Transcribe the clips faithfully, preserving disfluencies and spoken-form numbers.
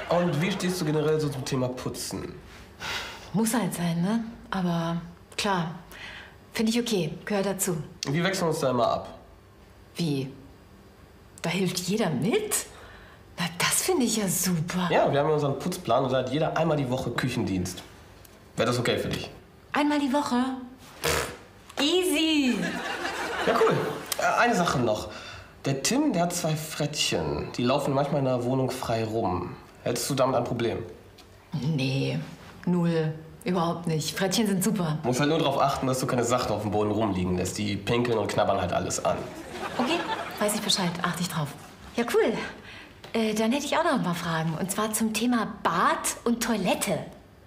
Und wie stehst du generell so zum Thema Putzen? Muss halt sein, ne? Aber klar, finde ich okay, gehört dazu. Wir wechseln uns da immer ab. Wie? Da hilft jeder mit? Na, das finde ich ja super. Ja, wir haben ja unseren Putzplan und da hat jeder einmal die Woche Küchendienst. Wäre das okay für dich? Einmal die Woche? Easy. Ja, cool. Äh, eine Sache noch. Der Tim, der hat zwei Frettchen. Die laufen manchmal in der Wohnung frei rum. Hättest du damit ein Problem? Nee, null. Überhaupt nicht. Frettchen sind super. Musst halt nur darauf achten, dass du keine Sachen auf dem Boden rumliegen lässt. Die pinkeln und knabbern halt alles an. Okay, weiß ich Bescheid. Achte ich drauf. Ja, cool. Äh, dann hätte ich auch noch ein paar Fragen. Und zwar zum Thema Bad und Toilette.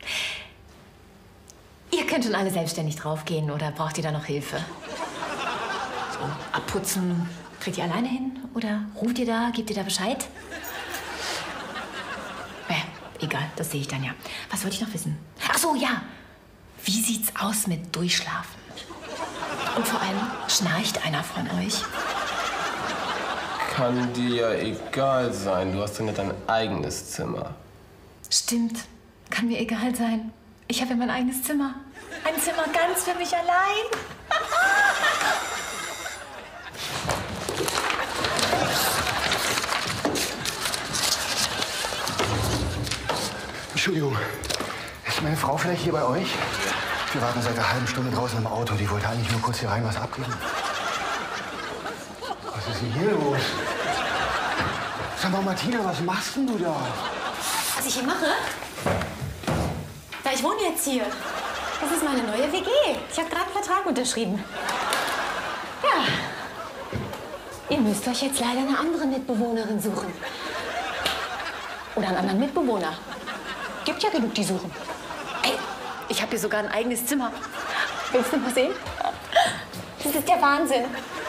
Ihr könnt schon alle selbstständig draufgehen oder braucht ihr da noch Hilfe? So, abputzen, kriegt ihr alleine hin? Oder ruft ihr da, gebt ihr da Bescheid? Äh, egal, das sehe ich dann ja. Was wollte ich noch wissen? Ach so, ja. Wie sieht's aus mit Durchschlafen? Und vor allem, schnarcht einer von euch? Kann dir ja egal sein. Du hast doch nicht dein eigenes Zimmer. Stimmt. Kann mir egal sein. Ich habe ja mein eigenes Zimmer. Ein Zimmer ganz für mich allein. Entschuldigung, ist meine Frau vielleicht hier bei euch? Wir warten seit einer halben Stunde draußen im Auto. Die wollte eigentlich nur kurz hier rein was abgeben. Was ist denn hier los? Sag mal, Martina, was machst denn du da? Was ich hier mache? Na, ich wohne jetzt hier. Das ist meine neue W G. Ich habe gerade einen Vertrag unterschrieben. Ja. Ihr müsst euch jetzt leider eine andere Mitbewohnerin suchen. Oder einen anderen Mitbewohner. Gibt ja genug, die suchen. Ey, ich habe hier sogar ein eigenes Zimmer. Willst du mal sehen? Das ist der Wahnsinn.